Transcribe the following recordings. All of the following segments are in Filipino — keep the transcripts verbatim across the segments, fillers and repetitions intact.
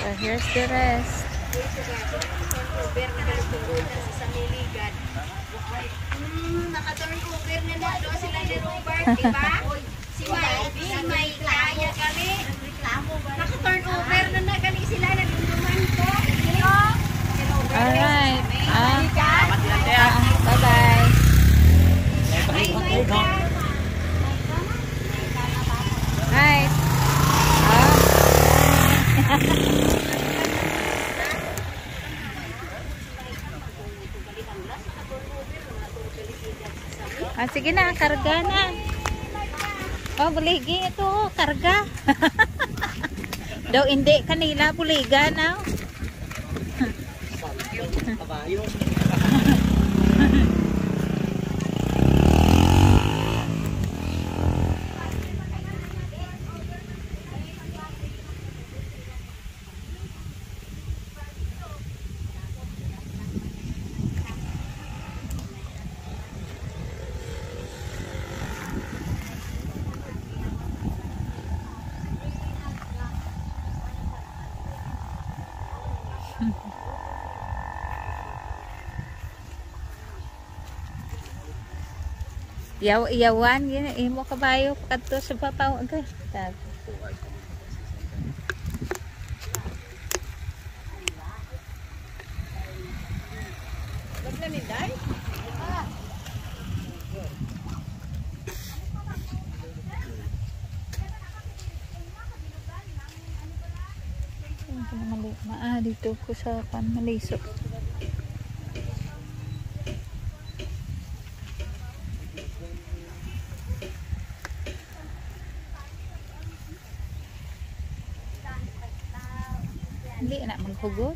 So here's the rest. Naka-turn over na na doon sila ni Robert, di ba? Si May, si May kaya kami. Naka-turn over na na gali sila na luluman ko. Alright. Ah, ah, bye-bye. Hi. Ah. Ah, sige na, karga na. Oh, buligi ito, karga. Daw hindi kanila buliga na. Kabayo. Yaw iyawan gini imo kabayo kadto sa papaw agay. Tag. Maglaminday? Ah, dito ko sa panmalisok. Hindi na maghugot.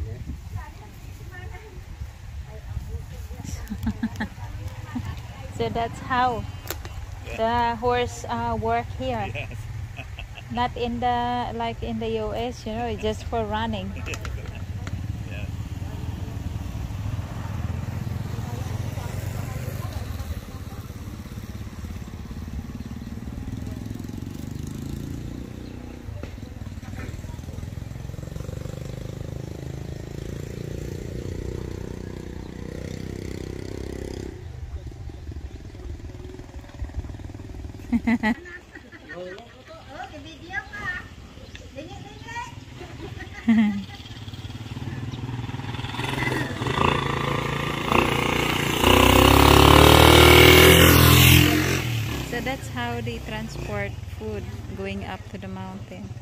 So that's how the horse uh, work here. Not in the like in the U S, you know, it's just for running. So that's how they transport food going up to the mountain.